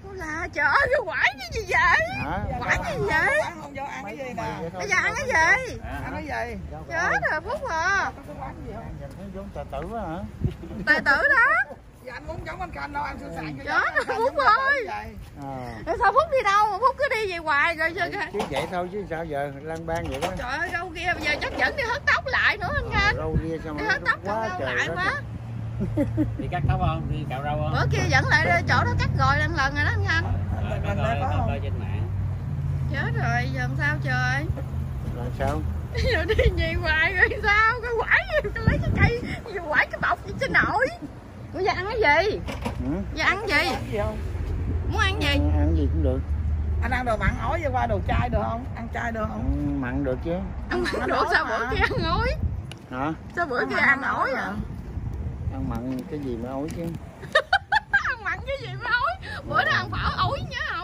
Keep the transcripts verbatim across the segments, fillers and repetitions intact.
Là trời ơi, cái quải cái gì vậy? Quải cái gì vậy? Không vô ăn cái gì nè. Bây giờ ăn cái gì? Ăn cái gì? Chết rồi Phúc à. Có cái quán gì không? Giống tài tử á hả? Tài tử đó. Dạ anh muốn giống anh Khanh đâu, ăn sữa sạn cho chết rồi Phúc ơi. Rồi sao Phúc đi đâu mà Phúc cứ đi về hoài rồi chứ. Chứ vậy thôi chứ sao giờ lang bang vậy đó. Trời ơi đâu kia bây giờ chắc dẫn đi hớt tóc lại nữa anh Khanh. Râu ria sao mà đi hớt tóc quá râu trời lại quá. Đi cắt tóc không? Đi cạo râu không? Bữa kia dẫn lại chỗ đó cắt rồi lần lần rồi đó anh Khanh. Mình mình lên có không? Trên mạng. Chết rồi giờ làm sao trời? Rồi sao? Giờ đi về hoài rồi sao? Cái quải cái lấy cái cây cái quải cái bọc gì trên nổi. Bây giờ ăn cái gì? Ừ? Giờ ăn gì? Gì không? Muốn ăn gì? Ăn, ăn gì cũng được. Anh ăn đồ mặn ói vô qua đồ chay được không? Ăn chay được không? Ăn mặn được chứ. Ăn mặn được sao bữa kia ăn ói? Hả? Sao bữa kia ăn ói à? Ăn mặn cái gì mà ói chứ. Ăn mặn cái gì mà ói? Bữa đó ăn phở ói nhớ không?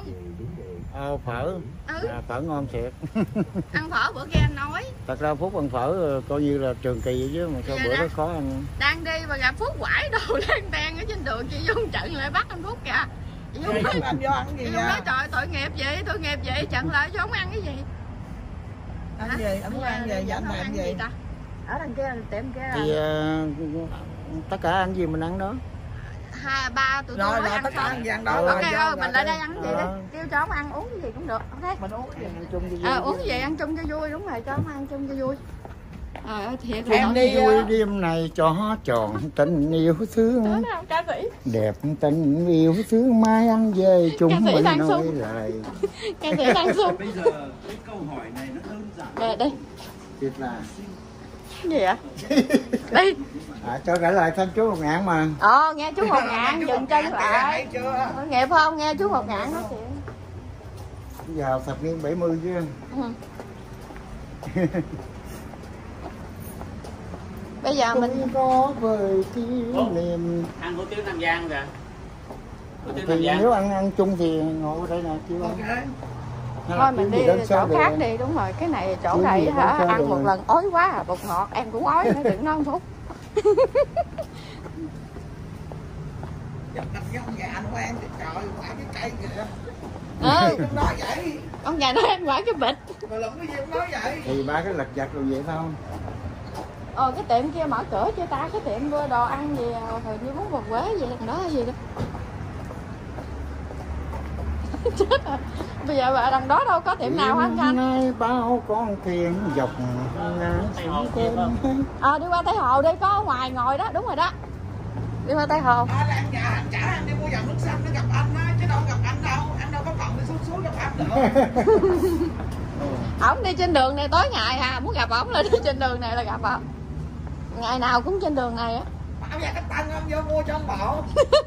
Ờ phở. Ừ. À, phở ngon thiệt. Ăn phở bữa kia anh nói. Thật ra Phúc ăn phở coi như là trường kỳ vậy chứ mà sao bữa đó khó ăn. Đang đi và gặp Phúc quải đồ đang tan ở trên đường, chị Dung trận lại bắt anh Phúc kìa. Chị Dung nói, anh vô ăn gì chị Dung nói trời tội nghiệp vậy, tội nghiệp vậy, trận lại chứ không ăn cái gì. Ăn gì? Anh muốn ăn gì? Dạ anh ăn gì? Ta? Ở đằng kia tiệm kia là Thì uh, tất cả ăn gì mình ăn đó. hai ba tụi tôi Rồi nói rồi ăn tất cả xong. ăn gì ăn đó. Ok ơi mình lại đây ăn gì đi. Kêu cho ông ăn uống cái gì cũng được. Ok. Mình uống cái gì? Ăn chung cho vui. À, uống gì ăn chung cho vui, đúng rồi, cho ông ăn chung cho vui. Trời ơi thiệt em đi vui đêm này cho tròn tình yêu thương. Ca sĩ. Đẹp tình yêu thương mai ăn về chúng mình nói lại. Ca sĩ đang sung. Bây giờ cái câu hỏi này nó đơn giản. Đây đây. Thiệt là Cái gì vậy? Đi. À, cho trả lời thanh chú một ngàn mà. Ờ nghe chú một ngàn dừng chân lại. Chưa? Nghiệp không nghe chú một ngàn nói chuyện. Vào thập niên bảy mươi chứ. Ừ. Bây giờ mình có vời kỷ niệm. Ăn hủ tiếu Nam Giang kìa. Hủ tiếu Nam Thì Giang. nếu ăn ăn chung thì ngồi ở đây nè chưa. thôi mình đi chỗ khác đi, đúng rồi cái này chỗ này hả ăn một lần ói quá à, bột ngọt em cũng ói nữa đừng nói Phúc. Ông già anh quen thì trời quả cái cây kìa. Ừ. Ông nói vậy. Ông già nói em quả cái bịch. Mà lụm cái gì ông nói vậy. Thì ba cái lật giặt rồi vậy không? Ờ cái tiệm kia mở cửa chưa ta, cái tiệm mua đồ ăn gì hồi như muốn bột quế gì đằng đó gì đó. Chết rồi. Bây giờ bà đằng đó đâu có tiệm nào hả anh? Nay bao con thuyền dọc Ờ đi qua Tây Hồ đi, có ở ngoài ngồi đó, đúng rồi đó. Đi qua Tây Hồ. À, là anh nhà anh chở anh đi mua dòng nước xanh nó gặp anh á, chứ đâu gặp anh đâu, anh đâu có còn đi xuống xuống gặp anh được. Ổng đi trên đường này tối ngày ha, muốn gặp ổng là đi trên đường này là gặp ổng. Ngày nào cũng trên đường này á. Ông già cái tăng ông vô mua cho ông bộ.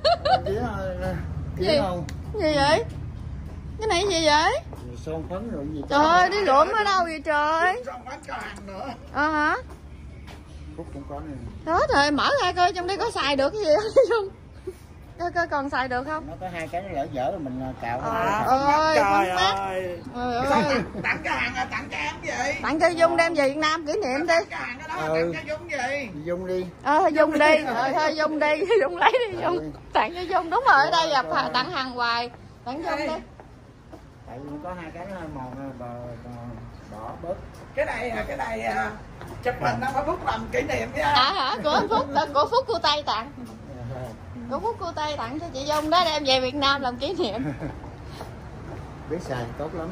Gì? Không? Gì vậy? Cái này gì vậy? Son phấn rồi gì? Trời ơi, đi lượm ở đâu vậy trời? Son phấn cho ăn nữa. Ờ hả? Phúc cũng có nè. Đó rồi, mở ra coi trong đây có xài được cái gì không? Coi coi còn xài được không? Nó có hai cái nó lỡ dở rồi mình cạo. À, ơi, trời ơi. ơi. Trời ơi. Tặng cái hàng là tặng cho em gì? Tặng cho Dung đem về Việt Nam kỷ niệm đi. Cái hàng đó tặng cho Dung gì? Dung đi. Ờ thôi Dung đi, ờ thôi Dung đi, Dung lấy đi Dung. Tặng cho Dung, đúng rồi ở đây gặp tặng hàng hoài. Tặng Dung đi. Tại vì có hai cái nó màu bờ đỏ bớt. Cái này cái này chụp hình nó phải Phúc làm kỷ niệm nha. À hả? Của anh Phúc, của Phúc cô Tây tặng. Của Phúc cô Tây tặng cho chị Dung đó đem về Việt Nam làm kỷ niệm. Biết xài tốt lắm.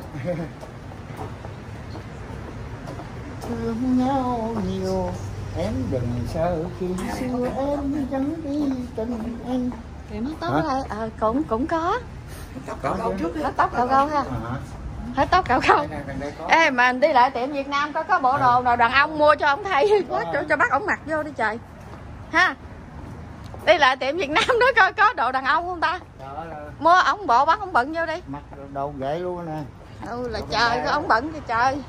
Thương nhau nhiều em đừng sợ khi xưa em chẳng đi tình anh. Thì nó tóc ở đây, ờ cũng cũng có. Tóc cạo râu trước đi. Nó tóc cạo râu ha. Hết tóc cạo râu. Ê mà đi lại tiệm Việt Nam có có bộ đồ nào đàn ông mua cho ông thay có cho, cho bác ổng mặc vô đi trời. Ha. Đi lại tiệm Việt Nam đó coi có đồ đàn ông không ta? Mua ổng bộ bác ổng bận vô đi. Mặc đồ ghệ luôn nè. Ừ là trời có ổng bận thì trời.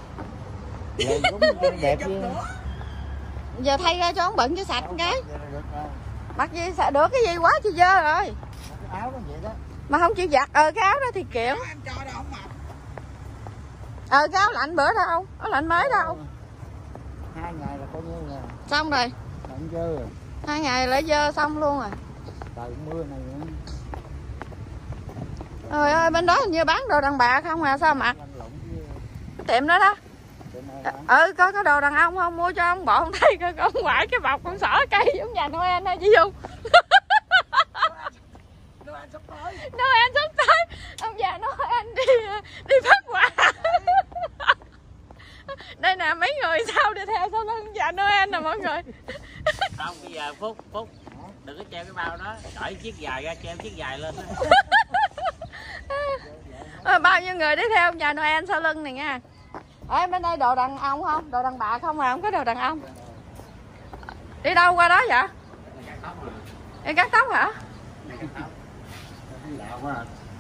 Đẹp chứ. Giờ thay ra cho ổng bận cho sạch cái. Mặc gì sợ được cái gì quá chi dơ rồi. Áo nó vậy đó. Mà không chịu giặt, ờ cái áo đó thì kiện. Em cho đâu không mặc. Ờ cái áo lạnh bữa đâu, áo lạnh mới đâu. Hai ngày là coi như là Xong rồi. lạnh dơ rồi. Hai ngày lại dơ xong luôn rồi. Trời mưa này nữa. Trời ơi, bên đó hình như bán đồ đàn bà không à, sao mà cái tiệm đó đó. Ừ, có có đồ đàn ông không, mua cho ông bộ không thấy có ông ngoại cái bọc con sỏ cây giống nhà Noel hay chị Dung. Noel sắp tới. Noel sắp tới, ông già Noel đi đi phát quà. Đây nè, mấy người sau đi theo sau lưng già Noel nè mọi người. Không, bây giờ Phúc Phúc đừng có treo cái bao đó, cởi chiếc dài ra, treo chiếc dài lên. À, bao nhiêu người đi theo ông già Noel sau lưng này nha. Ở bên đây đồ đàn ông không, đồ đàn bà không mà không có đồ đàn ông. Đi đâu qua đó vậy? Đi cắt tóc hả? Lạ quá.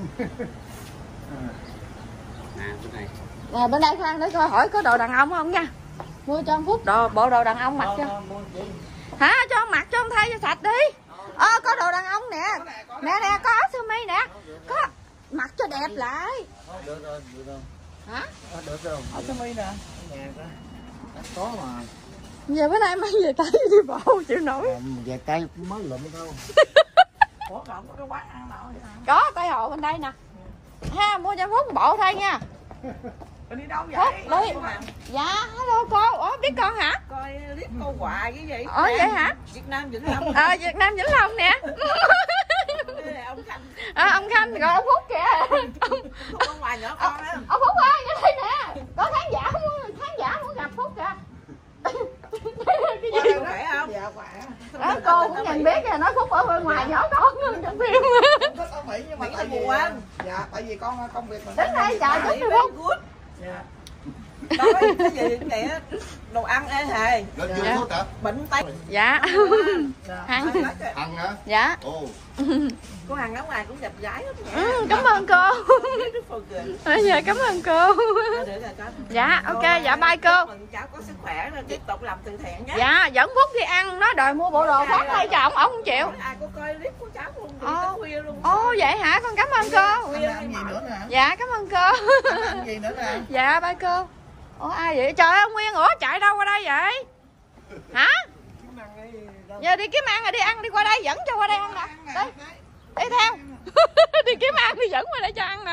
À, bên này. Nè bên đây khoan để coi hỏi có đồ đàn ông không nha. Mua cho ông Phúc đồ bộ đồ đàn ông mặc cho. Hả? Cho ông mặc cho ông thay cho sạch đi. Ờ à, có đồ đàn ông nè. Nè nè có áo sơ mi nè. Có mặc cho đẹp lại. Được rồi, được rồi. Hả? Được rồi. Áo sơ mi nè. Có mà. Giờ bữa nay mấy về tay đi bộ chịu nổi. Về tay mới lụm thôi. Ủa còn có cái quán ăn nào vậy? Có tay hộ bên đây nè. Ha, mua cho Phúc bộ thay nha. Đi đâu vậy? Phúc đi. Dạ, hello cô. Ủa biết con hả? Coi clip cô hoài cái gì? Ủa vậy hả? Việt Nam Vĩnh Long. Ờ à, Việt Nam Vĩnh Long nè. Ông Khanh. À, ông Khanh rồi ông Phúc kìa. Ông, ông ngoài nhỏ con á. Ông Phúc ơi, ở đây nè. Có khán giả muốn khán giả muốn gặp Phúc kìa. Cái gì khỏe không? Dạ khỏe. Đó, cô cũng nhìn biết rồi, nói Phúc ở bên ngoài nhỏ con hơn trong phim. Thích ở Mỹ nhưng mà tại vì anh. Dạ, tại vì con công việc mình. Đến đây chào chú Phúc. Dạ. Nói cái gì nè, đồ ăn ê hề. Lên chưa thuốc hả? Bệnh tay. Dạ. Hằng. Hằng hả? Dạ. Ồ. Cô Hằng ở ngoài cũng đẹp gái lắm nha. Ừ, cảm ơn cô. Bây giờ cảm ơn cô. Dạ, ok, dạ bye cô. Cháu có sức khỏe rồi tiếp tục làm từ thiện nhé. Dạ, dẫn Phúc đi ăn, nó đòi mua bộ đồ khác thay cho ổng, ổng không chịu. Ai có coi clip của cháu luôn, Ồ, khuya luôn. Ồ vậy hả, con cảm ơn cô. Ăn gì nữa nè? Dạ, cảm ơn cô. Ăn gì nữa nè? Dạ, bye cô. Ủa ai vậy? Trời ơi, ông Nguyên, ủa chạy đâu qua đây vậy? Hả? Giờ đi kiếm ăn rồi đi ăn, đi qua đây, dẫn cho qua đây ăn nè. Đi, đi theo. Đi kiếm ăn, đi dẫn qua đây cho ăn nè.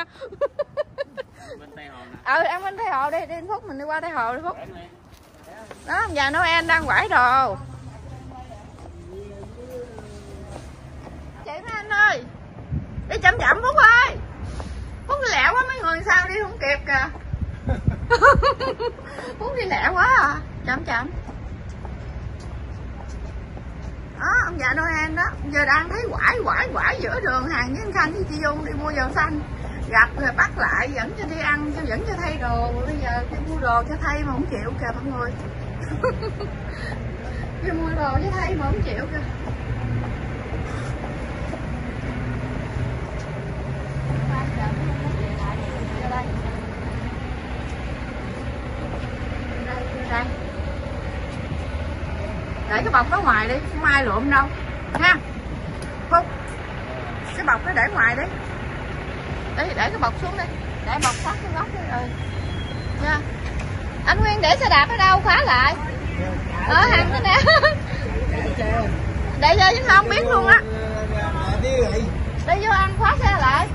Ừ, em bên Tây Hồ đi, đi Phúc mình đi qua Tây Hồ đi Phúc. Đó, ông già Noel đang quải đồ. Chị mấy anh ơi, đi chậm chậm Phúc ơi. Phúc đi lẹ quá, mấy người sao đi không kịp kìa. Phúc đi lẹ quá à, chậm chậm. Đó, ông già Noel đó, giờ đang thấy quải quải quải giữa đường hàng với anh Khanh với chị Dung đi mua dầu xanh. Gặp rồi bắt lại dẫn cho đi ăn, cho dẫn cho thay đồ, bây giờ đi mua đồ cho thay mà không chịu kìa mọi người. Đi mua đồ cho thay mà không chịu kìa. Đây. Để cái bọc đó ngoài đi, không ai lượm đâu ha. Phúc, cái bọc đó để ngoài đi. Để, để cái bọc xuống đi, để bọc sát cái góc đi rồi nha. Anh Nguyên để xe đạp ở đâu khóa lại? Ở hàng thế nè. Để vô chứ không biết luôn á. Đi vô ăn khóa xe lại.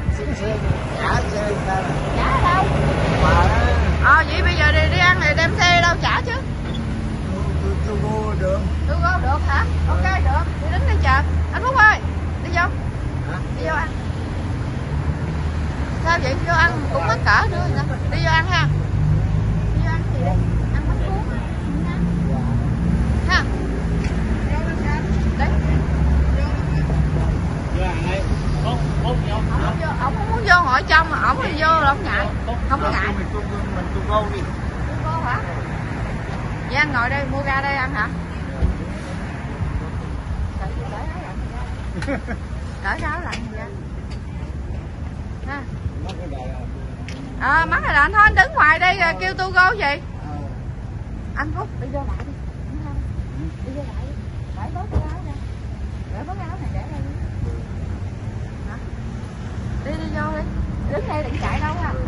Trả ở đâu? Ờ vậy bây giờ đi, đi ăn thì đem xe đâu trả chứ? Tôi vô được. Tôi vô được hả? Ok được, đi đứng đây chờ. Anh Phúc ơi, đi vô. Đi vô ăn. Sao vậy? Vô ăn cũng mắc cỡ nữa nè. Đi vô ăn ha. Đi vô ăn gì đi? Ăn bánh cuốn ha. Đấy. Ổng không muốn vô hội trong mà ổng thì vô là không ngại. Không có ngại. Mình tôi vô đi. Vô hả? Vậy anh ngồi đây mua ra đây ăn hả? Cởi cái áo lạnh ra. Ha. À, mắc rồi anh thôi anh đứng ngoài đây rồi kêu tu cô gì? Anh Phúc đi vô lại đi. Đi vô lại đi. Để bớt cái áo ra. Để bớt cái áo này để đây đi. Hả? Đi đi vô đi. Đứng đây đừng chạy đâu ha.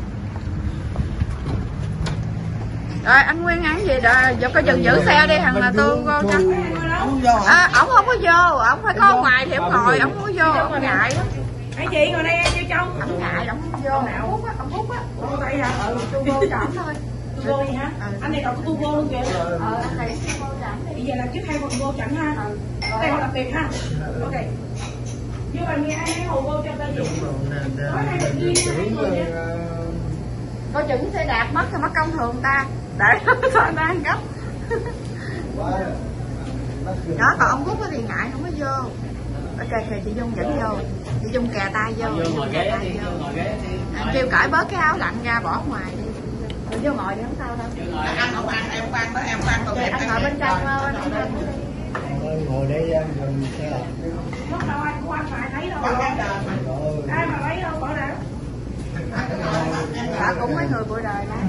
Rồi anh Nguyên ăn gì rồi, giờ có dừng giữ xe đi thằng là tôi vô cho. À, ổng không có vô, ổng phải có ngoài thì ổng ngồi, ổng không có vô, ổng ngại lắm. Hãy chị ngồi đây em vô trong. Ông ngại, ông vô, ông hút á, ông hút á. Ủa vậy hả? Ừ, tôi vô cho ổng thôi. Tu vô đi hả? Ừ. Anh này còn có tu vô luôn kìa. Ờ, anh này vô cho ổng đi. Bây giờ là trước hai phần vô chẳng ha? Ừ. Đây là đặc biệt ha? Ok. Vô bà nghe ai hãy hồ vô cho ta gì? Có hai bệnh duyên nha, hai người nha. Coi chừng xe đạp mất thì mất công thường ta. Để sao anh đang gấp. Đó, còn ông hút thì ngại không có vô. Ok, kìa chị Dung dẫn vô. Chị Dung kè tay vô. Vô ngồi ghế đi, vô ngồi ghế đi. Anh kêu cởi bớt cái áo lạnh ra bỏ ngoài đi. Rồi vô ngồi đi không sao đâu. Ăn không ăn, em ăn đó, em ăn còn Kìa, anh ngồi bên trong thôi. ngồi đây ăn gần xe đạp. Lúc đâu anh của anh phải thấy đâu. Rồi. Ai mà lấy đâu bỏ ra. Bà cũng mấy người bụi đời đó.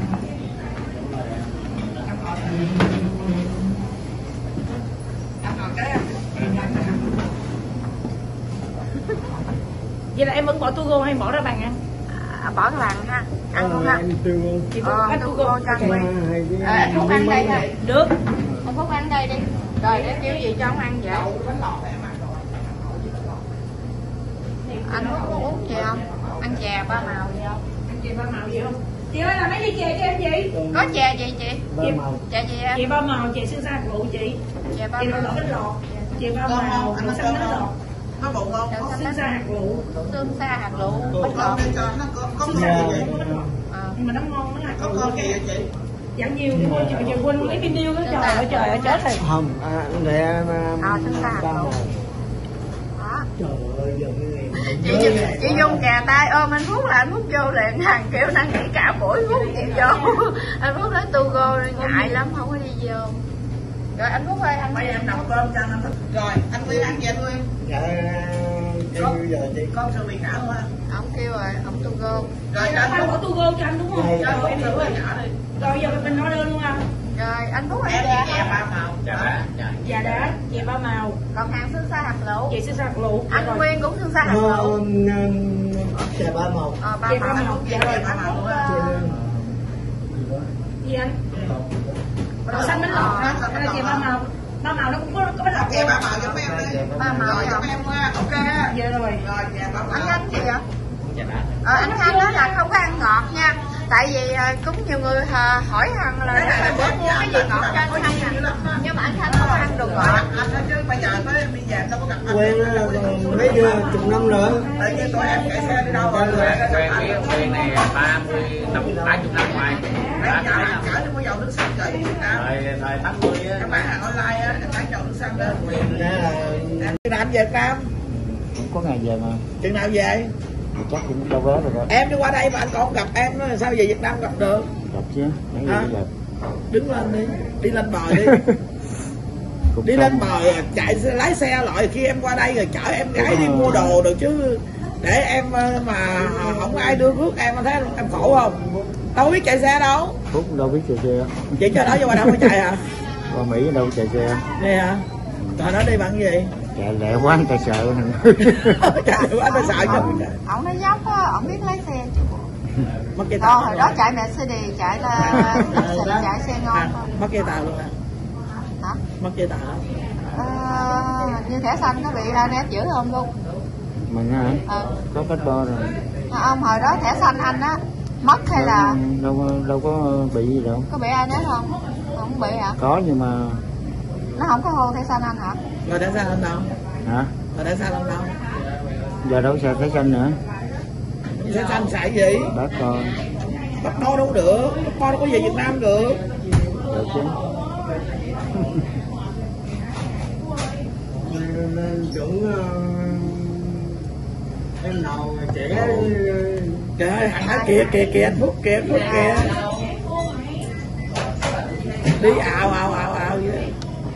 Vậy là em vẫn bỏ Tugo hay bỏ ra bàn ăn? À, bỏ cái bàn ha. Ăn luôn ha. Chị Ờ, ăn tôi Tugo vô cho anh quen. Ờ, anh Phúc ăn đây ha. Được. Anh Phúc ăn đây đi. Rồi để kêu gì cho ông ăn vậy? Anh Phúc có uống chè không? Ăn chè ba màu gì không? Ăn chè ba màu gì không? Chị ơi làm mấy ly chè cho em chị? Có chè gì chị? Ba màu. Chè gì em? Chè ba màu, chè xương xa rượu chị. Chè ba Chè màu. đậu bánh lọt. Chè ba màu, đậu xanh bánh lọt. Nó bụng không? Đậu xanh Xương bánh xa hạt rượu. xương xa hạt lựu bánh lọt. Cho nó có có Xương ngon xa gì hạt vậy? rượu bánh lọt. Ờ. Nhưng mà nó ngon nó là Có ngon gì vậy chị? giảm nhiều thì thôi, trời quên lấy pin điêu đó, trời ơi trời ơi chết rồi. Không, à, để em Ờ, xương xa hạt lựu. Đó. Trời ơi, giờ cái này Chị, chị, chị Dung kè tay ôm anh Phúc là anh Phúc vô liền, thằng kiểu năng nghĩ cả buổi Phúc chị vô. Anh Phúc nói Tugo ngại lắm không có đi vô. Rồi anh Phúc ơi, anh Mấy em nấu cơm cho anh. Rồi, anh Nguyên ăn gì anh Nguyên? dạ kêu giờ chị Con sườn bị ngã quá. ông kêu rồi, ông Tugo. Rồi, Rồi anh anh bỏ Tugo cho anh đúng không? Dạ, Rồi em hiểu rồi. Rồi giờ mình nói đơn luôn không? Rồi anh Phúc ăn em chè đi chè ba màu. Dạ, dạ. Dạ đã, chè ba màu, còn hàng xương xa hạt lựu. chè xương xa hạt lựu. Anh Rồi. Nguyên cũng xương xa hạt lựu. um, chè ba màu. Ờ, ba Chè ba màu. màu, dạ Rồi rồi. anh Phúc ờ, Gì anh? Đậu xanh bánh lọt hả? Hay là chè ba màu? Ba màu nó cũng có có bánh lọt Chè luôn. ba màu giống em đi. ba màu Rồi, giống không? em nha. Ok ha. Dạ rồi. Rồi, chè ba Anh màu. Khanh gì vậy? Dạ đã. Ờ, anh Khanh nói là không có ăn ngọt nha. Tại vì à, cũng nhiều người à, hỏi hằng là bữa mua cái gì ngọt cho anh Khanh nè. Nhưng mà anh Khanh không có ăn đồ ngọt. Anh nói chứ bây giờ tới em đi về em đâu có gặp anh. Quen á, mấy đứa chục năm nữa. Tự nhiên tụi em chạy xe đi đâu rồi. Quen quen cái quen này ba mươi năm ba chục năm ngoài. Ba Chở mươi năm. chở đi mua dầu nước xăng chạy Việt Nam. Thời thời tám mươi á. Các bạn hàng online á, em bán dầu nước xăng lên. Nè là Chừng nào em về Việt Nam? cũng có ngày về mà. Chừng nào về? Chắc cũng đâu vé rồi đó. Em đi qua đây mà anh còn không gặp em nữa, sao về Việt Nam gặp được? Gặp chứ, mấy Hả? người gặp. Đứng lên đi, đi lên bờ đi. Cũng Đi không. lên bờ chạy xe- lái xe lại khi em qua đây rồi chở em gái đi mua đồ được chứ. Để em ờ, mà không ai đưa rước em thấy em khổ không? Đâu biết chạy xe đâu. Phúc đâu biết chạy xe. Chị cho đó vô qua đâu có chạy hả? Qua Mỹ đâu chạy xe. Nè hả? Trời nó đi bằng gì? Chạy lẹ quá người ta sợ. Chạy quá nó sợ chứ. Ổng nói dốc á, ổng biết lái xe chứ. Mất cây Ờ, tàu hồi luôn đó hả? chạy Mercedes, chạy là chạy xe ngon À, không? mất cây tàu luôn hả? Hả? Mất cây tàu hả? Ờ, như thẻ xanh có bị ra nét giữ không luôn? Mình hả? Ờ. Có cách bo rồi. À, ông hồi đó thẻ xanh anh á mất hay là đâu đâu có bị gì đâu. có bị ai nét không? Không bị hả? Có nhưng mà Nó không có hô thẻ xanh anh hả? Rồi đã sao lên đâu? hả? Rồi đã sao lên đâu? Giờ đâu xài thấy xanh nữa. Sẽ xanh xài gì? Bác con Bắt bo đâu được, bắt bo đâu có về Việt Nam được. được chứ. Chuẩn em nào trẻ. Trời ơi, anh nói kìa kìa kìa anh Phúc kìa anh Phúc kìa. Đi ào ào ào ào vậy.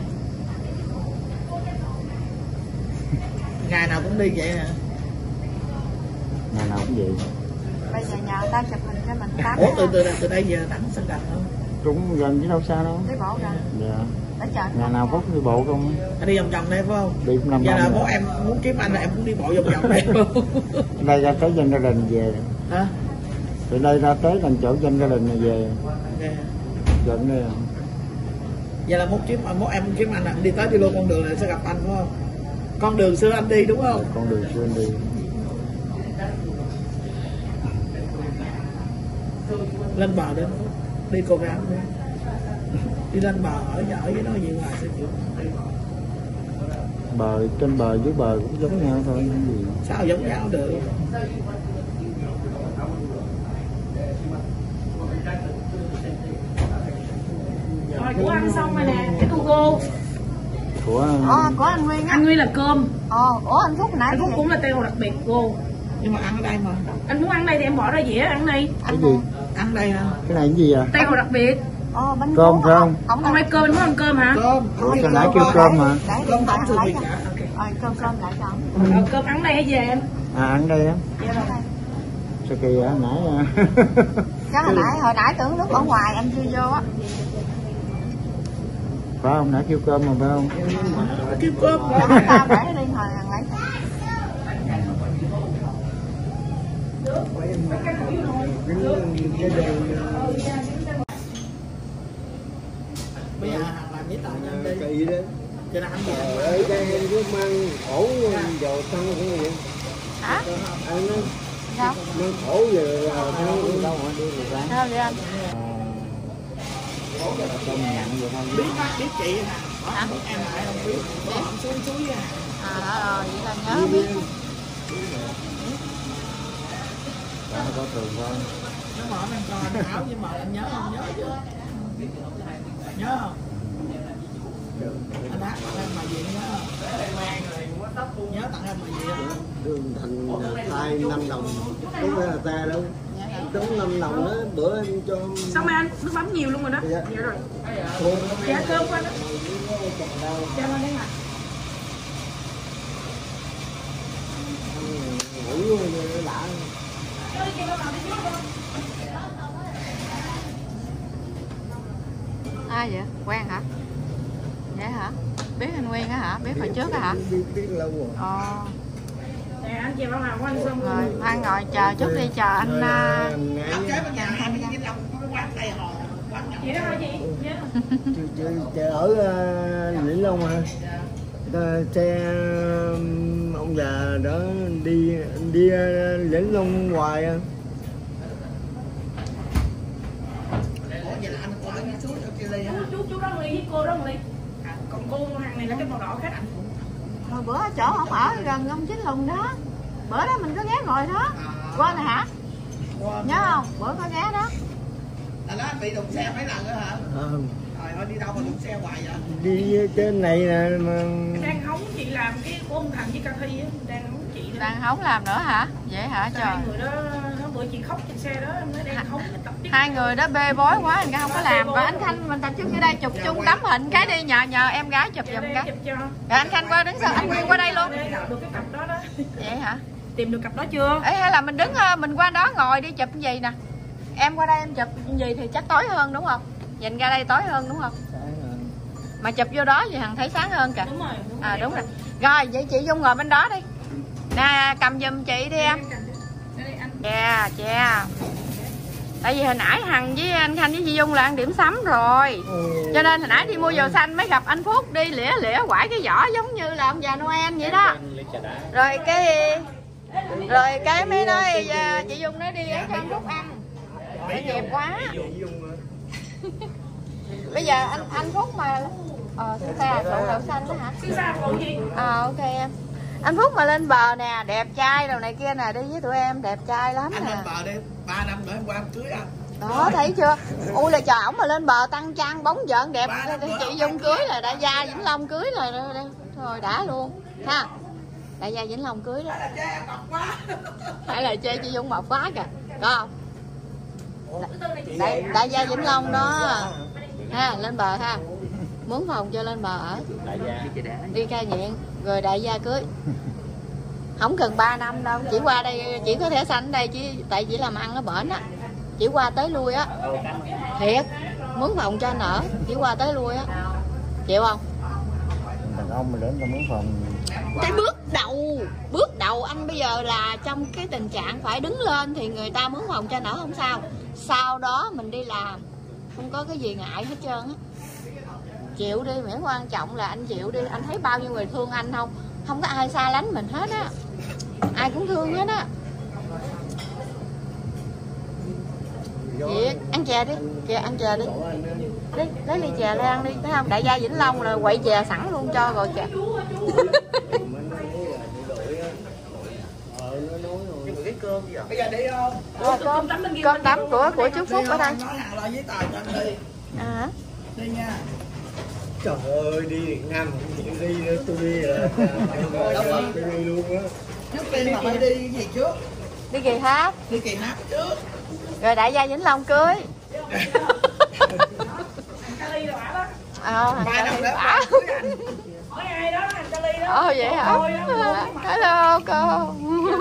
Ngày nào cũng đi vậy hả? Ngày nào cũng vậy. Bây giờ nhờ ta chụp hình cho mình tắt. Ủa từ từ từ đây giờ đẳng sân gạch không? Cũng gần chứ đâu xa đâu. Đi bộ ra. Dạ. Để chờ. Ngày nào Phúc đi bộ không? Anh đi vòng vòng đây phải không? Đi cũng năm Giờ là vòng bố rồi. em muốn kiếm anh là em cũng đi bộ vòng vòng đây luôn. Đây ra tới dân gia đình về. Hả? Từ đây ra tới gần chỗ dân gia đình này về. Ok. Gần đây à. Vậy là muốn kiếm mốt em muốn kiếm anh là em đi tới đi luôn con đường này sẽ gặp anh phải không? Con đường xưa anh đi đúng không? Con đường xưa đi. Lên bờ đi, đi cô gái đi, đi lên bờ ở ở với nó nhiều ngày sẽ chịu. Bờ trên bờ dưới bờ cũng giống nhau thôi, những gì Sao giống nhau được? Rồi của ăn xong rồi nè, cái tu gô của Ờ, của anh Nguyên á. anh Nguyên là cơm, Ờ, ủa anh Phúc nãy anh Phúc cũng là tiêu đặc biệt gô. Nhưng mà ăn ở đây mà, Anh muốn ăn đây thì em bỏ ra dĩa ăn đi. cái gì? ăn đây nè. Cái này cái gì vậy? Tiêu đặc biệt. Ờ, bánh Cơm cuốn phải không? Không, Hôm nay cơm anh muốn ăn cơm hả? Cơm. Ủa, sao nãy kêu cơm mà? Để Cơm điện thoại tổng thường lấy bị cho. cả. Rồi cơm cơm lại cho ông. Ờ, cơm ăn đây hay về em? À ăn đây á. Sao kỳ vậy nãy à? Chắc hồi nãy hồi nãy tưởng lúc ở ngoài anh chưa vô á. Phải không? Nãy kêu cơm mà phải không? Kêu cơm. Tao để nó đi hồi thằng lấy. Bây giờ làm giấy tờ cho anh đi. Kỳ đấy. Cho nên anh về. Ở đây em cứ mang khổ dầu xăng cũng vậy. Hả? Anh nói Sao? mang khổ về xăng cũng đâu mà đi được ra. Sao vậy anh? Cơm nhận vậy thôi. Biết biết chị hả? Hả? Em lại không biết. Có hỏng xuống suối à. À rồi, vậy là nhớ biết. Đó, có thường thôi. Nó mở anh coi anh áo với mời anh nhớ không? Nhớ chưa? Nhớ không? Anh hát tặng em mà gì nhớ không? Nhớ tặng em mà gì không? Đường Thành thay năm đồng. Đúng phải là ta đâu. Đúng năm đồng đó, bữa em cho Xong rồi anh, nước mắm nhiều luôn rồi đó. Dạ. Dạ rồi. Dạ cơm qua đó. Cho nó đấy mà. ngủ đã. Ai vậy? Quen hả? Vậy hả? Biết anh Nguyên á hả? Biết hồi trước á hả? Biết, biết lâu rồi. Ờ. Nè anh chèo bao nào của anh xong Rồi, Phan ngồi chờ chút đi, chờ anh uh... Áp kế bên nhà hai mươi chín đồng có quán đây họ quán nhỏ. vậy đó hả chị? Nhớ. Chờ ở uh, Vĩnh Long hả? Xe ông già đó đi đi Vĩnh Long hoài à. Ủa vậy là anh qua cái suối ở kia ly hả? Chú chú đó ly với cô đó ly. À, còn cô hàng này là cái màu đỏ khác anh. Hồi bữa chỗ không ở gần ông Chính Lùng đó. Bữa đó mình có ghé ngồi đó. Quên rồi hả? Nhớ không? Bữa có ghé đó. Là nó bị đụng xe mấy lần nữa hả? À, Trời ơi đi đâu mà đụng xe hoài vậy? đi trên này nè mà Đang hóng chị làm cái của ông Thành với Ca Thi á, đang hóng chị đó. Đang không làm nữa hả? Vậy hả trời? Hai người đó, hôm bữa chị khóc trên xe đó, em nói đang hóng tập tiếp. Hai người đó bê bối quá, anh không có làm. Còn anh Khanh mình tập trung dưới đây chụp chung tấm hình cái đi, nhờ nhờ em gái chụp giùm cái. Chụp cho. Rồi anh Khanh qua đứng sau, anh Nguyên qua đây luôn. Được cái cặp đó đó. Vậy hả? Tìm được cặp đó chưa? Ê, hay là mình đứng mình qua đó ngồi đi chụp cái gì nè. Em qua đây em chụp cái gì thì chắc tối hơn đúng không? Nhìn ra đây tối hơn đúng không? Mà chụp vô đó thì thằng thấy sáng hơn kìa. Đúng rồi. Đúng À đúng rồi. Rồi vậy chị Dung ngồi bên đó đi. Nè cầm giùm chị đi em. Chè chè. Tại vì hồi nãy Hằng với anh Khanh với chị Dung là ăn điểm sắm rồi. Cho nên hồi nãy đi mua dầu xanh mới gặp anh Phúc đi lỉa lỉa quải cái vỏ giống như là ông già Noel vậy đó. Rồi cái rồi cái mới nói chị Dung nói đi cho anh Phúc ăn. Tội nghiệp quá. Bây giờ anh anh Phúc mà ờ xin xa đậu đậu xanh đó hả? Xin xa phụ gì? Ờ ok em. Anh Phúc mà lên bờ nè, đẹp trai đồ này kia nè, đi với tụi em đẹp trai lắm Anh nè. lên bờ đi, ba năm nữa em qua em cưới anh. Đó thấy chưa? Ui là trời, ổng mà lên bờ tăng trang bóng vợn đẹp, chị Dung cưới là đại gia Vĩnh Long cưới là thôi đã luôn ha. Đại gia Vĩnh Long cưới đó. Hay là chê chị Dung mập quá kìa, có không? Đại, đại gia Vĩnh Long đó ha, lên bờ ha, mướn phòng cho lên bờ ở, đi cai nghiện rồi đại gia cưới, không cần ba năm đâu, chỉ qua đây chỉ có thẻ xanh ở đây chỉ tại chỉ làm ăn ở bển á, chỉ qua tới lui á, thiệt, mướn phòng cho anh ở, chỉ qua tới lui á, chịu không? Đàn ông mà đến tao mướn phòng. Cái bước đầu, bước đầu anh bây giờ là trong cái tình trạng phải đứng lên thì người ta mướn phòng cho anh ở không sao. Sau đó mình đi làm, không có cái gì ngại hết trơn á. Chịu đi, miễn quan trọng là anh chịu đi. Anh thấy bao nhiêu người thương anh không? Không có ai xa lánh mình hết á. Ai cũng thương hết á. Việt ăn chè đi, chè ăn chè đi. Đi, lấy ly chè ra ăn đi, thấy không? Đại gia Vĩnh Long là quậy chè sẵn luôn cho rồi kìa. cái cơm gì bây giờ đi không? Rồi, cơm cơm tắm của của chú Phúc ở đây. Nói hàng lo giấy tờ cho anh đi. À. Đi nha. Trời ơi, đi Việt Nam không chịu đi nữa, tôi đi rồi. Tôi đi luôn á. Trước tiên là phải đi gì trước? Đi Kỳ Hát. Đi Kỳ Hát trước. Rồi đại gia Vĩnh Long cưới. Ờ, Ba năm nữa bả. Hỏi ai đó hành Charlie đó. Ồ vậy hả? Hello cô.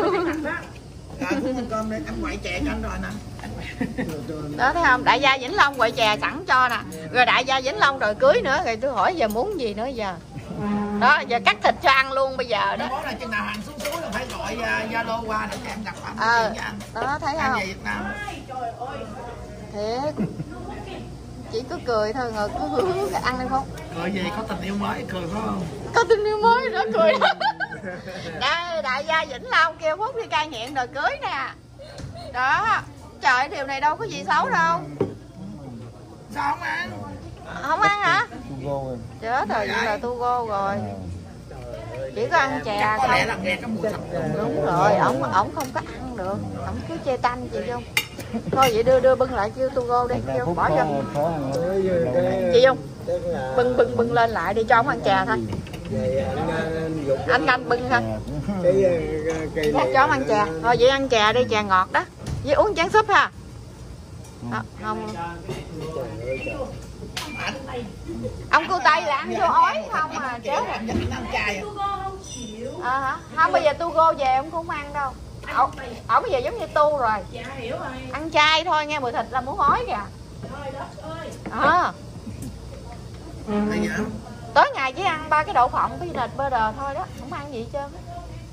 Con em ngoại chè cho anh rồi nè. Đó thấy không? Đại gia Vĩnh Long quậy chè sẵn cho nè. Rồi đại gia Vĩnh Long rồi cưới nữa, rồi tôi hỏi giờ muốn gì nữa giờ. Đó, giờ cắt thịt cho ăn luôn bây giờ đó. Món này chừng nào hàng xuống xuống là phải gọi Zalo qua để cho em đặt anh Ờ, cho anh. đó thấy Ăn không? về Việt Nam. Thiệt. Chỉ cứ cười thôi, ngồi cứ hứa ăn đi không? Cười gì có tình yêu mới cười phải không? Có tình yêu mới nữa cười. Đây đại gia Vĩnh Long kêu Phúc đi cai nghiện rồi cưới nè. Đó. Trời, điều này đâu có gì xấu đâu. Sao không ăn? Không ăn hả? Chết rồi, vậy là tu go rồi. Chỉ có ăn chè có lẽ không? là nghe cái mùi thịt. Đúng rồi, ổng ổng không có ăn được. Ổng cứ chê tanh chị không? Thôi vậy đưa đưa bưng lại kêu tu go đi, kêu bỏ vô. Chị Dung, bưng bưng bưng lên lại đi cho ổng ăn chè thôi. Anh anh bưng thôi. Dạ, cho ổng ăn chè. Thôi vậy ăn chè đi, chè ngọt đó. Với uống chén súp ha. Đó, không. Ông cô Tây là ăn vô ói không à chết rồi. Ăn chay. À hả? Không, bây giờ tu go về ông cũng không ăn đâu. Ổng ổng bây giờ giống như tu rồi. Ăn chay thôi nghe, mùi thịt là muốn ói kìa. À. Tối ngày chỉ ăn ba cái đậu phộng với thịt bơ đờ thôi đó, không ăn gì hết trơn á.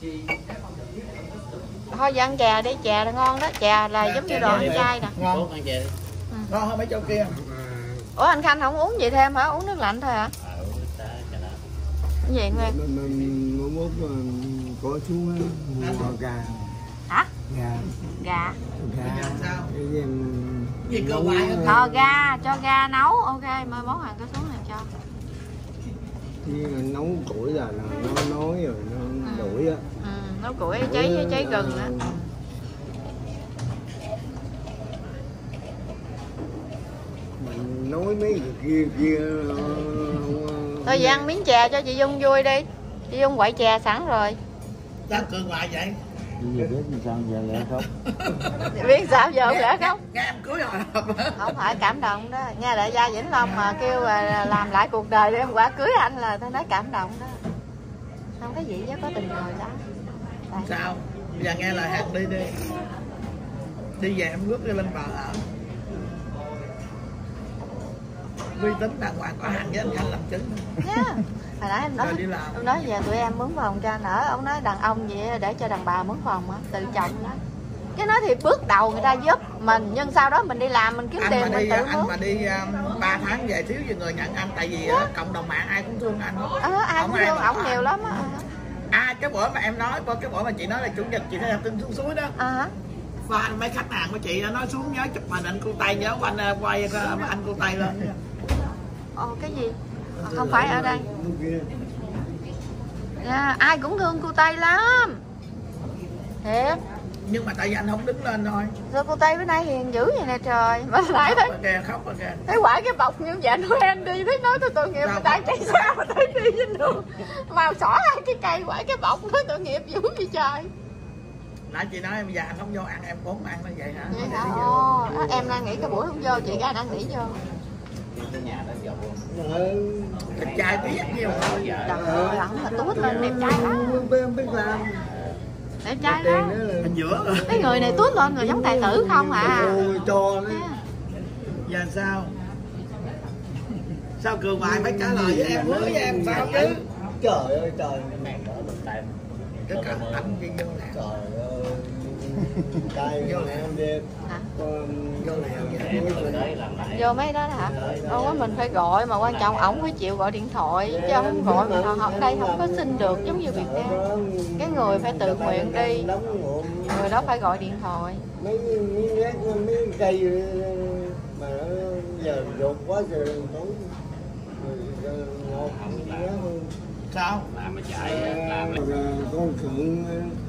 Thôi giờ ăn chè đi, chè là ngon đó, chè là giống như đồ ăn chay nè. Ngon. Ngon hơn mấy chỗ kia. Ủa anh Khanh không uống gì thêm hả? Uống nước lạnh thôi hả? Cái gì Nguyên? Mới mốt có xuống mua gà. Hả? Gà. Gà. Gà. Sao? Cái gì cơ hoài hơn. Ờ ga, cho ga nấu, ok, mai món hàng có xuống này cho. Nấu củi là nó nói rồi nó đuổi á. Ừ, nấu củi cháy với cháy gừng á. Mình nói mấy người kia kia. Thôi vậy ăn miếng chè cho chị Dung vui đi. Chị Dung quậy chè sẵn rồi. Sao cường hoài vậy? Biết sao giờ lẽ khóc. Biết sao giờ không lẽ khóc? Nghe em cưới rồi. Không phải cảm động đó. Nghe đại gia Vĩnh Long mà kêu là làm lại cuộc đời để em quả cưới anh là tôi nói cảm động đó. Không có gì chứ có tình người đó. Đây. Sao? Bây giờ nghe lời Hằng đi đi. Đi về em rước đi lên bờ ở. Uy tín đàng hoàng có Hằng với anh Khanh làm chứng. Yeah. Hồi nãy em nói, em nói giờ tụi em mướn phòng cho anh ở, ông nói đàn ông vậy để cho đàn bà mướn phòng á, tự chồng đó. Cái nói thì bước đầu người ta giúp mình, nhưng sau đó mình đi làm mình kiếm anh tiền mà mình đi, tự anh mướn. mà đi um, ba tháng về thiếu gì người nhận anh, tại vì uh, cộng đồng mạng ai cũng thương anh. Ờ, ai cũng thương ổng nhiều lắm á. À cái bữa mà em nói, cái bữa mà chị nói là chủ nhật chị thấy em tin xuống suối đó. À. Và mấy khách hàng của chị nói xuống nhớ chụp hình anh cô Tây, nhớ anh quay anh cô Tây lên. Ồ cái gì? Không phải ở đây. Yeah, ai cũng thương cô Tây lắm. Thiệt. Nhưng mà tại vì anh không đứng lên thôi. Sao cô Tây bữa nay hiền dữ vậy nè trời. Mà lại thấy kìa, khóc rồi kìa. Thấy quả cái bọc như vậy nuôi anh đi, thấy nói tôi tội nghiệp, người ta chạy xa mà thấy đi trên đường mà xỏ hai cái cây quả cái bọc nói tội nghiệp dữ vậy trời. Nãy chị nói em già anh không vô ăn, em bốn ăn nó vậy hả? Vậy hả? Ồ, em đang nghĩ cái buổi không vô, chị gái đang nghĩ vô. Đẹp trai biết nhiều thôi. Trời ơi, ổng mà tuốt lên đẹp trai lắm. Biết làm. Đẹp trai lắm. Bên giữa. Cái người này tuốt lên người giống tài tử không à. Ôi cho đấy. Giờ sao? Sao Cường hoài phải trả lời với em, hứa với em sao chứ? Trời ơi trời. Cái cặp anh gì vô nè. Trời ơi. Đây vô này em đi. Hả? Vô này Vô mấy đó hả? Đâu có mình phải gọi mà quan trọng ổng phải chịu gọi điện thoại chứ không gọi mà họ đây không có xin được giống như Việt Nam. Cái người phải tự nguyện đi. Người đó phải gọi điện thoại. Mấy miếng rác mấy cây mà giờ ruột quá trời tối. Sao? Làm mà chạy làm con Phượng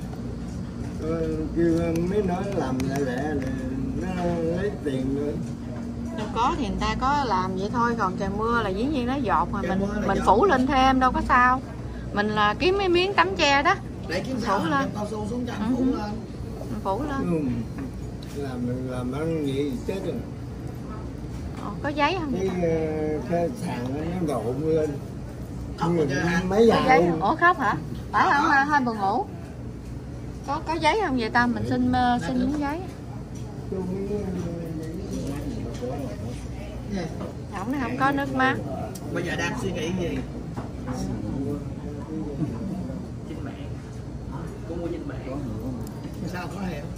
kêu mấy nói làm lẹ lẹ nó lấy tiền nữa. Đâu có thì người ta có làm vậy thôi, còn trời mưa là dĩ nhiên nó giọt mà mình mình phủ lên thêm đâu có sao. Mình là kiếm mấy miếng tấm che đó. Để kiếm phủ lên. Cao su xuống cho ừ. phủ lên. Mình phủ lên. Ừ. Làm làm ăn vậy chết rồi. Ờ, có giấy không? Cái, cái sàn nó độn lên. Khóc rồi chưa hả? Mấy Có giấy giờ không? Ủa khóc hả? Phải không? Hai buồn ngủ. Có có giấy không vậy ta? Mình xin xin miếng giấy. Không, nó không có nước mắt. Bây giờ đang suy nghĩ gì? trên mạng, có mua trên mạng. Sao có hiểu?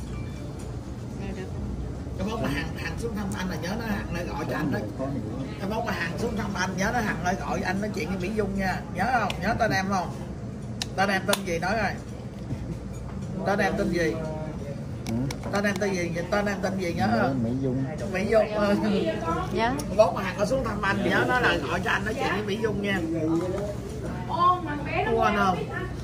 Cái mốt mà hàng hàng xuống thăm anh là nhớ nó hàng lại gọi cho anh đó. Cái mốt mà hàng xuống thăm anh nhớ nó hàng lại gọi anh nói chuyện với Mỹ Dung nha. Nhớ không? Nhớ tên em không? Tên em tên gì nói rồi? Tên em tên gì? Tên em tên gì? Tên em tên gì nhớ không? Mỹ Dung. Mỹ Dung. Nhớ. Mốt mà hàng có xuống thăm anh nhớ nó là gọi cho anh nói chuyện với Mỹ Dung nha. Mua anh không?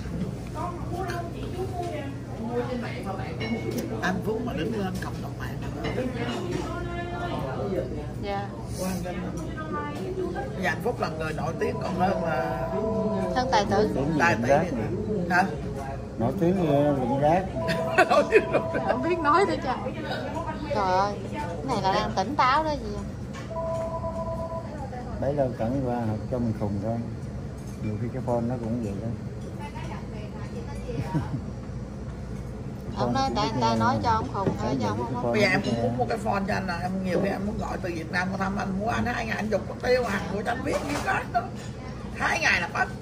Anh Phúc mà đứng lên cộng đồng mạng. Dạ. Quan nghênh. Nhà anh Phúc là người nổi tiếng còn hơn là Thân tài tử. tài tỷ. Hả? Nổi tiếng lượm rác. Không biết nói nữa trời. Trời ơi, cái này là đang tỉnh táo đó gì. Đấy đâu cẩn qua học cho mình khùng thôi. Nhiều khi cái phone nó cũng vậy đó. Ông nói tại người ta nói cho ông khùng thôi chứ ông không. Bây giờ em cũng muốn mua cái phone cho anh là em nhiều khi em muốn gọi từ Việt Nam qua thăm anh mua anh hai ngày anh dùng có tiêu hàng của anh viết như cái đó hai ngày là mất.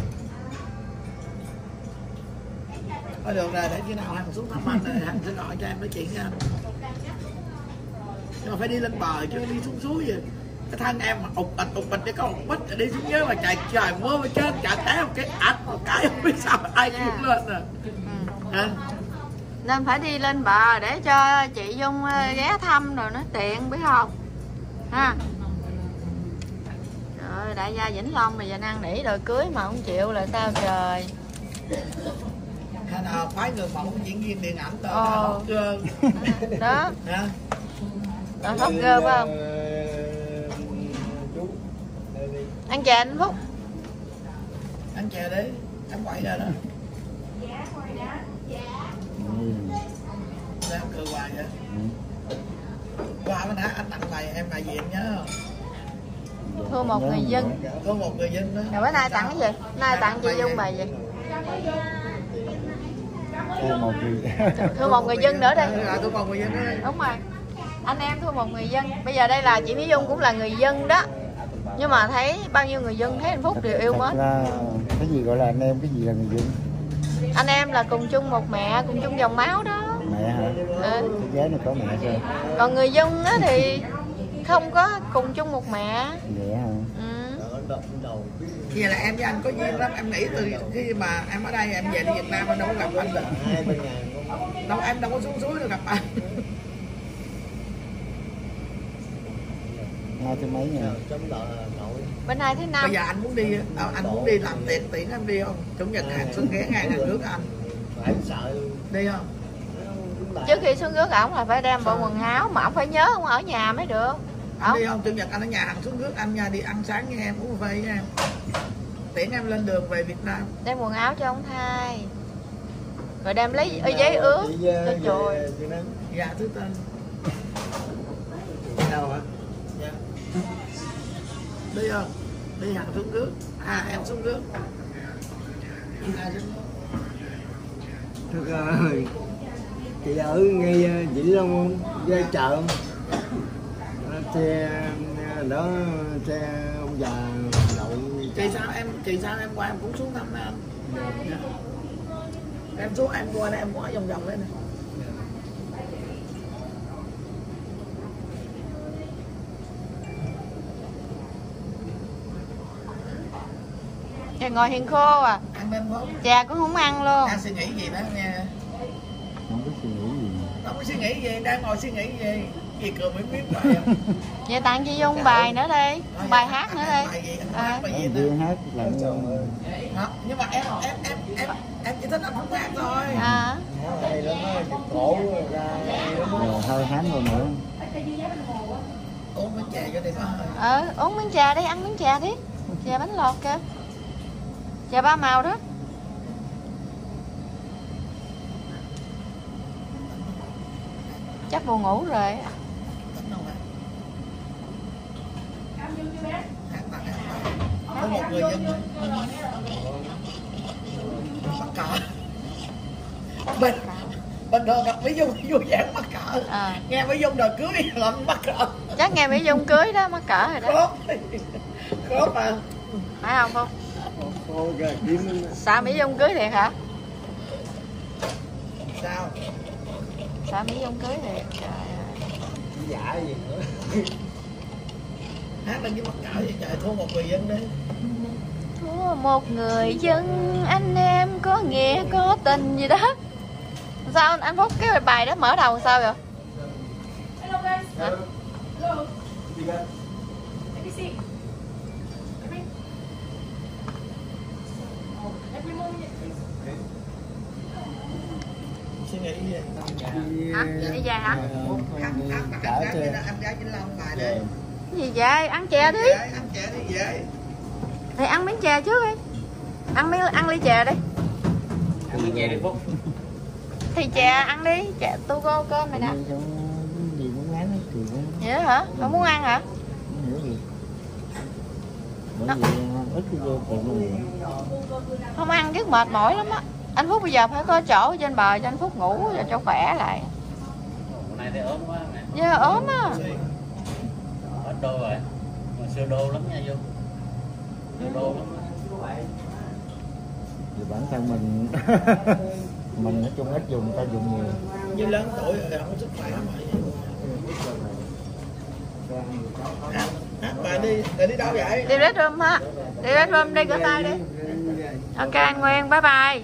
Thôi được rồi, để khi nào hàng xuống thăm anh rồi hàng sẽ gọi cho em nói chuyện nha anh. Nhưng mà phải đi lên bờ chứ đi xuống suối vậy. Cái thân em mà ụt bịch ụt bịch để có một bít đi xuống nhớ mà trời trời mưa mà chết chả té một cái ạch một cái không biết sao ai cũng lên rồi. Hả? Nên phải đi lên bờ để cho chị Dung ghé thăm rồi nó tiện biết không ha. Trời, đại gia Vĩnh Long mà giờ năn nỉ đòi cưới mà không chịu là sao trời. Hay là phái người mẫu diễn viên điện ảnh tên Ờ. Hot Girl Đó. hả? Đó, Hot Girl phải không? Ăn chè anh Phúc. Ăn chè đi, em quậy ra đó. Sao cơ hoài vậy? Qua bên hả anh tặng bài em đại diện nhớ không? Thưa một người dân. Có một người dân đó. Rồi bữa nay tặng cái gì? Nay tặng chị Dung bài gì? Thưa một người Thưa một người dân nữa đây. Là tôi một người dân đó. Đúng rồi. Anh em thưa một người dân. Bây giờ đây là chị Mỹ Dung cũng là người dân đó. Nhưng mà thấy bao nhiêu người dân thấy anh Phúc đều yêu mến. Cái gì gọi là anh em, cái gì là người dân? Anh em là cùng chung một mẹ, cùng chung dòng máu đó. Mẹ hả? Ừ. Cái ghế này có mẹ sao? Còn người dân á thì không có cùng chung một mẹ. Vậy hả? Ừ. Vậy là em với anh có duyên lắm, em nghĩ từ khi mà em ở đây em về đi Việt Nam em đâu có gặp anh được. Đâu em đâu có xuống suối được gặp anh. Hai thứ mấy nha. Bên này thứ năm. Bây giờ anh muốn đi, anh muốn đi làm tiền tiện em đi không? Chủ nhật hàng xuân ghé ngay hàng nước anh. Phải sợ. Đi không? Trước khi xuống nước ổng là phải đem bộ quần áo mà ổng phải nhớ không ở nhà mới được. Anh đi không? Chủ nhật anh ở nhà hàng xuống nước anh nha, đi ăn sáng với em, uống cà phê với em. Tiễn em lên đường về Việt Nam. Đem quần áo cho ông thay. Rồi đem lấy giấy ướt cho chùi. Dạ thứ tên. Đâu hả? Dạ. Đi không? Đi hàng xuống nước. À em xuống nước. À, Thật ơi, chị ở ngay Vĩnh Long không? Ra chợ không? Xe đó, xe ông già đậu. Chị sao em, chị sao em qua em cũng xuống thăm anh. Dạ. Em xuống em qua đây em qua vòng vòng đây nè. Chà ngồi hiền khô à. Ăn bên không? Chà cũng không ăn luôn. Đang suy nghĩ gì đó nha. Không có suy nghĩ gì. Không có suy nghĩ gì, đang ngồi suy nghĩ gì. Gì cười mới biết bài. Vậy tặng chị Dung bài nữa đi, bài hát nữa đi. Bài gì? À. Bài gì Đi hát làm Hả? Nhưng mà em em em em em chỉ thích anh không hát thôi. À. hay lắm á, cổ ra hơi hán rồi nữa. Uống miếng trà cho đi có hơi. Ờ, uống miếng trà đi, ăn miếng trà đi. Trà bánh lọt kìa. Trà ba màu đó. Chắc buồn ngủ rồi. Có một người dân mắc cỡ. Bên bên đó gặp Mỹ Dung vui vẻ mắc cỡ. À. Nghe Mỹ Dung đòi cưới làm mắc cỡ. Chắc nghe Mỹ Dung cưới đó, mắc cỡ rồi đó. Khớp. Khớp mà. Phải không Phúc? Ô kìa, kiếm Sao Mỹ Dung cưới thiệt hả? Sao? Sao Mỹ Dung cưới thiệt? Trời ơi. giả gì nữa. Hát lên với mắc cỡ vậy trời, thua một người dân đi. Thua một người dân, anh em có nghĩa có tình gì đó. Sao anh Phúc cái bài đó mở đầu sao vậy? Hello guys. Hả? Hello. Let me see. Every moment. Suy nghĩ gì? Hả? Đi về hả? Ăn ăn ăn gái đi, ăn gái Vĩnh Long bài đi. Cái gì vậy? Ăn chè đi. Ăn chè đi về. Thì ăn miếng chè trước đi. Ăn miếng ăn ly chè đi. Ăn miếng chè đi Phúc. Thì chè ăn đi, chè tu cô cơm này nè. Gì muốn ngán hết thì cũng Vậy đó hả? Không muốn ăn hả? không hiểu gì. Bởi vì ít cái vô cùng rồi. Không ăn chứ mệt mỏi lắm á. Anh Phúc bây giờ phải có chỗ trên bờ cho anh Phúc ngủ và cho khỏe lại. Hôm nay thấy ốm quá mẹ. Dạ ốm á. Hết đô rồi. Mà siêu đô lắm nha Dung. Siêu đô lắm. Vì bản thân mình mình nói chung ít dùng, ta dùng nhiều. Như lớn tuổi rồi không có sức khỏe mà. Hát, hát bài đi, rồi đi đâu vậy? Đi bedroom ha. Đi bedroom đi rửa tay đi. Ok anh Nguyên, bye bye.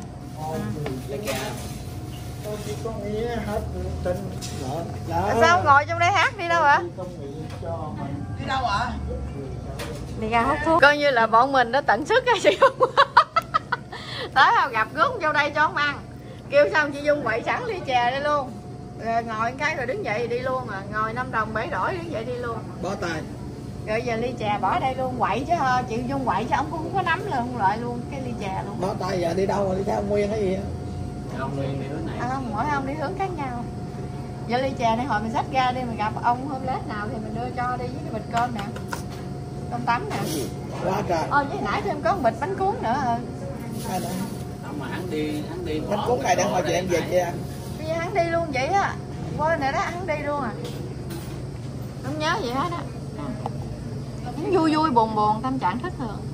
Sao ngồi trong đây hát đi đâu hả? Đi đâu ạ? Đi ra hút thuốc. Coi như là bọn mình đã tận sức hay chị Dung. Tới không gặp rút vô đây cho không ăn. Kêu xong chị Dung quậy sẵn ly chè đây luôn. Rồi ngồi cái rồi đứng dậy đi luôn à. Ngồi năm đồng bể đổi đứng dậy đi luôn. Bó tay. Rồi giờ ly chè bỏ đây luôn, quậy chứ ha. Chị Dung quậy chứ ông cũng không có nắm lên không loại luôn cái ly chè luôn. Bó tay giờ đi đâu rồi, đi theo ông Nguyên hay gì? Ông Nguyên đi hướng này. À không, mỗi ông đi hướng khác nhau. Giờ ly chè này hồi mình xách ra đi, mình gặp ông hôm lết nào thì mình đưa cho đi với cái bịch cơm nè. Cơm tấm nè. Quá trời. Ờ với nãy thêm có một bịch bánh cuốn nữa rồi. Ai nữa? Ông mà hắn đi, hắn đi. Bánh cuốn này đang hỏi chị em về chị ăn. Bây giờ hắn đi luôn vậy á. Qua này đó hắn đi luôn à. Không nhớ gì hết á. Hắn vui vui buồn buồn, tâm trạng thất thường.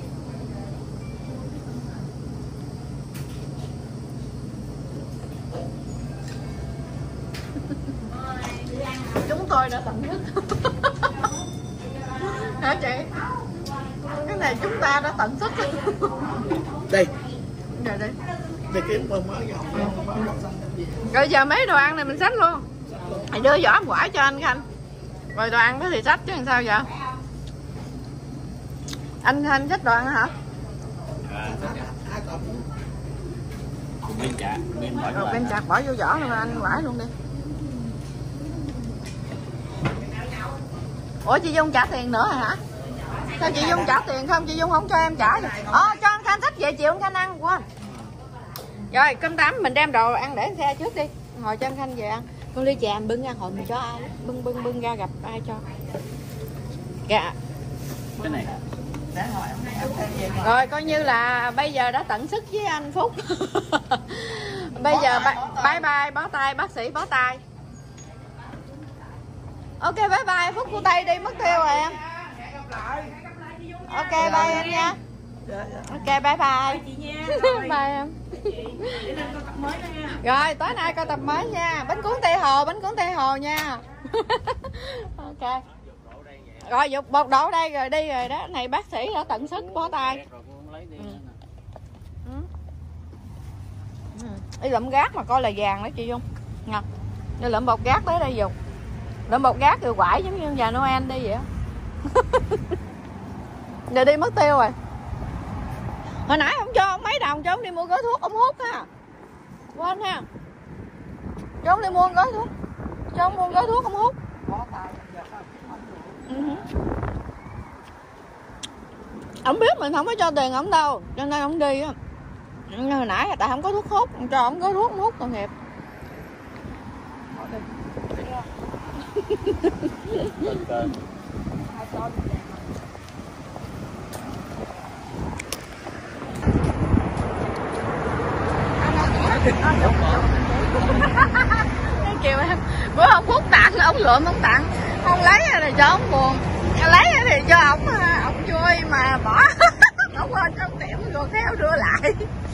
Chúng tôi đã tận thức. Hả chị? Cái này chúng ta đã tận sức. Đi. Rồi đi. Đi kiếm bơm mới dọn. Rồi giờ mấy đồ ăn này mình xách luôn. Mày đưa vỏ quả cho anh Khanh. Rồi đồ ăn đó thì xách chứ làm sao vậy? Anh Khanh xách đồ ăn hả? Hai cặp. Bên chả, bên bỏ Rồi bên chặt bỏ vô vỏ luôn anh quả luôn đi. Ủa chị Dung trả tiền nữa rồi hả? Sao chị Dung trả tiền không? Chị Dung không cho em trả vậy? Ờ cho anh Khanh xách về chiều anh Khanh ăn quên. Rồi cơm tấm mình đem đồ ăn để xe trước đi. Ngồi cho anh Khanh về ăn. Con ly trà bưng ra hồi mình cho ai? Bưng bưng bưng ra gặp ai cho? Dạ. cái này. Rồi coi như là bây giờ đã tận sức với anh Phúc. Bây giờ bye bye bó tay bác sĩ bó tay. Ok bye bye Phúc cô tay đi mất tiêu rồi em. Ok bye em nha. Ok bye bye. Chị nha. Bye em. Để lên coi tập mới đó nha. Rồi tối nay coi tập mới nha. Bánh cuốn Tây Hồ, bánh cuốn Tây Hồ nha. Ok. Rồi dục bột đổ đây rồi đi rồi đó. Này bác sĩ đã tận sức bó tay. lấy đi. Ừ. Ừ. Ừ. Đi lượm gác mà coi là vàng đó chị Dung nha. Đi lượm bột gác tới đây dùng. Lượm bột gác rồi quải giống như nhà Noel đi vậy á. Giờ đi mất tiêu rồi. Hồi nãy không cho ông mấy đồng cho ông đi mua gói thuốc ông hút ha. Quên ha. Cho ông đi mua gói thuốc. Cho ông mua gói thuốc ông hút. Ừ. Ông biết mình không có cho tiền ông đâu, cho nên ông đi á. Hồi nãy tại không có thuốc hút, cho ông gói thuốc ông hút tội nghiệp. Kêu em bữa ông hút tặng ông lượm ông tặng không lấy thì cho ông buồn, lấy thì cho ông ông vui mà bỏ ông quên trong tiệm rồi theo đưa lại.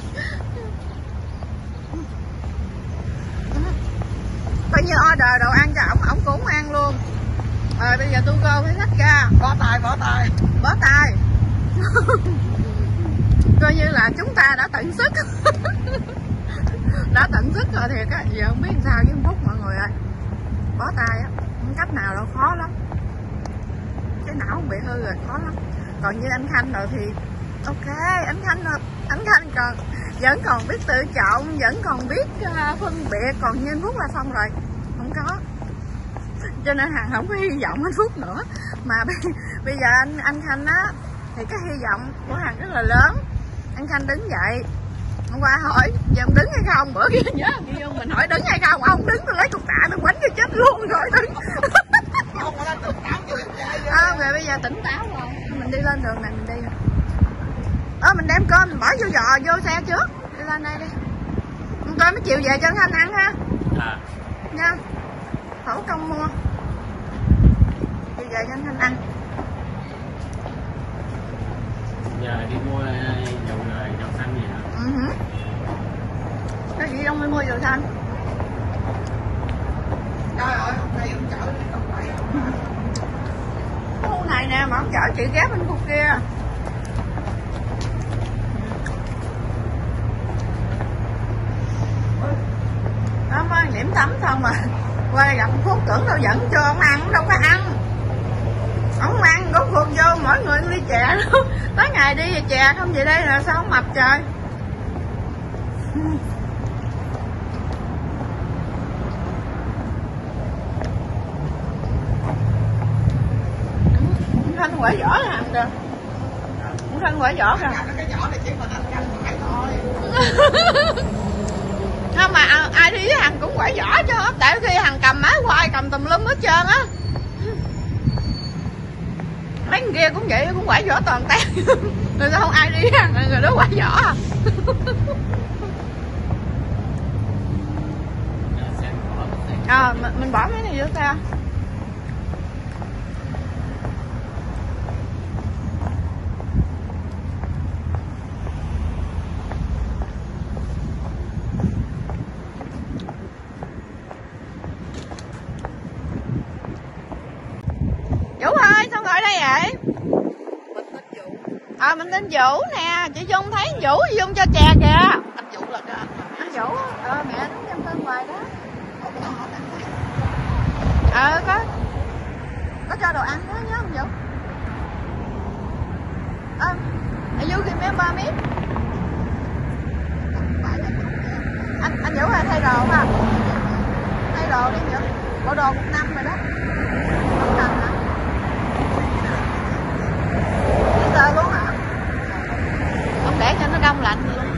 Bao nhiêu order đồ ăn cho ổng ổng cũng ăn luôn. Rồi bây giờ tôi cô phải xách ra Bỏ tay, bỏ tay. bó tay. Coi như là chúng ta đã tận sức. Đã tận sức rồi thiệt á. Giờ không biết sao với Phúc mọi người ơi. Bó tay á, không cách nào đâu, khó lắm. Cái não bị hư rồi, khó lắm. Còn như anh Khanh rồi thì ok, anh Khanh anh Khanh còn vẫn còn biết tự trọng, vẫn còn biết uh, phân biệt, còn như anh Phúc là xong rồi, không có. Cho nên Hằng không có hy vọng anh Phúc nữa. Mà bây, bây giờ anh anh Khanh á thì cái hy vọng của Hằng rất là lớn. Anh Khanh đứng dậy hôm qua hỏi giờ ông đứng hay không, bữa kia nhớ không mình hỏi đứng hay không, ông đứng tôi lấy cục tạ tôi quánh cho chết luôn rồi đứng. À, về bây giờ tỉnh táo rồi, mình đi lên đường này mình đi. Ờ mình đem cơm mình bỏ vô giò vô xe trước, đi lên đây đi. Con cơm nó chiều về cho Khanh ăn ha. À. Nha. Khẩu công mua. Chiều về cho anh Khanh ăn. Giờ đi mua dầu dầu xanh gì hả? Ừ. Cái gì ông mới mua dầu xanh? Trời ơi, hôm nay ông chở đi không phải. Cái khu này nè mà ông chở chị ghép bên khu kia. Đó mới điểm tắm xong mà qua gặp Phúc tưởng đâu dẫn cho ông ăn, đâu có ăn. Ông ăn rốt cuộc vô mỗi người ly chè luôn. Tới ngày đi về chè không về đây là sao ông mập trời. Ông Khanh quẩy vỏ là ăn được. Ông Khanh quẩy vỏ kìa. Cái vỏ này chỉ mà anh Khanh phải thôi. Không mà ai đi với Hằng cũng quẩy vỏ cho hết. Tại khi Hằng cầm máy quay cầm tùm lum hết trơn á. Mấy người kia cũng vậy, cũng quẩy vỏ toàn teo. Rồi sao không ai đi với Hằng, người đó quẩy vỏ à. À, mình, mình bỏ mấy này vô xe. Vũ ơi, sao ngồi đây vậy? Mình tên Vũ. À, mình tên Vũ nè, chị Dung thấy Vũ, chị Dung cho chè kìa. Anh Vũ là cái anh. Anh Vũ, ờ mẹ đứng trong tên ngoài đó. Ờ có. Có cho đồ ăn đó nhớ không Vũ? Ờ, are you remember me? Anh anh Vũ ơi thay đồ không à? Thay đồ đi Vũ. Bộ đồ một năm rồi đó. Không cần hả? Sơ luôn hả? Không để cho nó đông lạnh vậy luôn.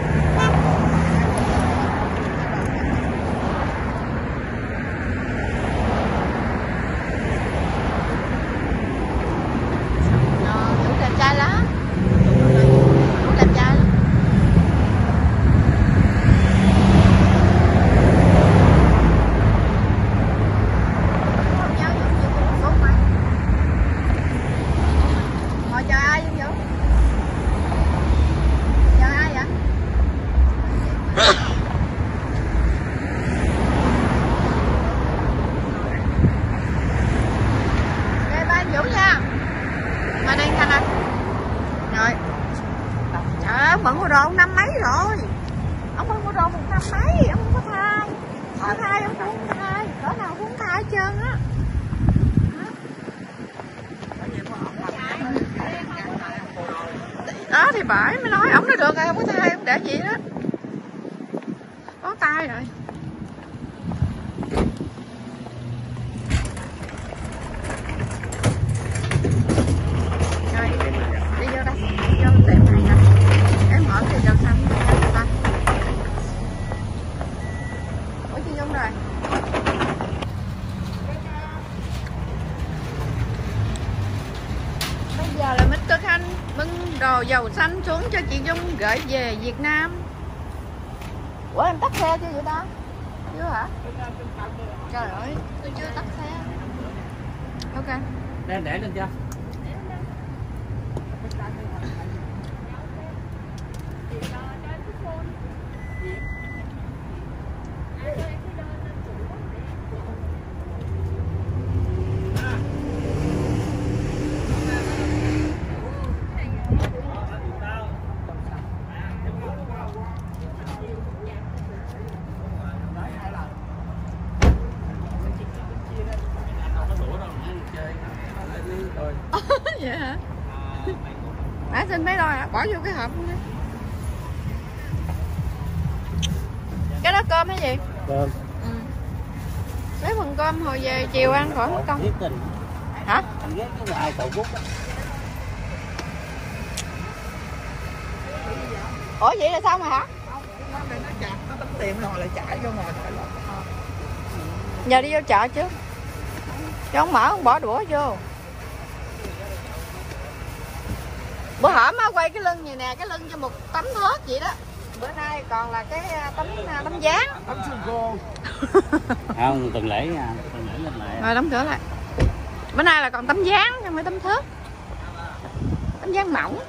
Ờ, Vũ đẹp trai lắm. Vũ đẹp trai lắm. Không nhớ Vũ ông bận mua đồ ông năm mấy rồi. Ông bận mua đồ một năm mấy, ông không có thai. Có thai ông cũng không thai, cỡ nào cũng thai hết trơn á. Đó thì bởi mới nói ổng nói được rồi, không có thai không để gì đó. Có tay rồi. Rồi, đi vô đây, vô tiệm này nè. Em hỏi thì dầu xanh cho ta. Ủa chị Dung rồi. Bây giờ là mít Cực Anh bưng đồ dầu xanh xuống cho chị Dung gửi về Việt Nam. Ủa em tắt xe chưa vậy ta? Chưa hả? Trời ơi, tôi chưa tắt xe. Ok. Để để lên cho. Vậy hả? Nãy xin mấy đôi hả? Bỏ vô cái hộp đi. Cái đó cơm hay gì? Cơm. Ừ. Lấy phần cơm hồi về chiều ăn khỏi mất công. Hả? Anh ghét cái ai cậu Phúc á. Ủa vậy là xong rồi hả? Nó chặt, nó tấm tiền rồi lại chạy vô ngồi lại lọt. Giờ đi vô chợ chứ. Chứ không mở không bỏ đũa vô. Bữa hổm á quay cái lưng này nè, cái lưng cho một tấm thớt vậy đó. Bữa nay còn là cái tấm tấm dáng. Tấm xương khô. Không, tuần lễ nha, tuần lễ lên lại. Rồi đóng cửa lại. Bữa nay là còn tấm dáng chứ không phải tấm thớt. Tấm dáng mỏng.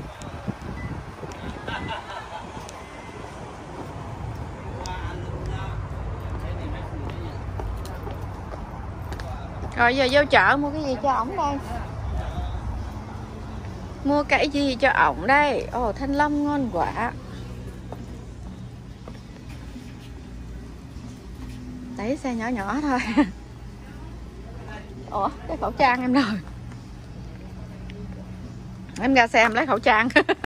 Rồi giờ vô chợ mua cái gì cho ổng đây? Mua cái gì cho ổng đây? Ồ, thanh long ngon quả. Đấy, xe nhỏ nhỏ thôi. Ủa, cái khẩu trang em rồi. Em ra xe em lấy khẩu trang.